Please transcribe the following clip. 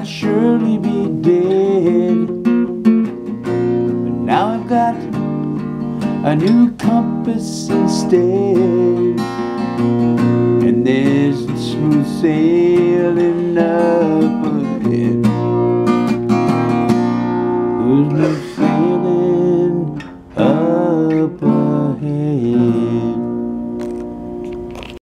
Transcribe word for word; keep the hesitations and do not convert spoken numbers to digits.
I'd surely be dead. But now I've got a new compass instead, and there's smooth sailing up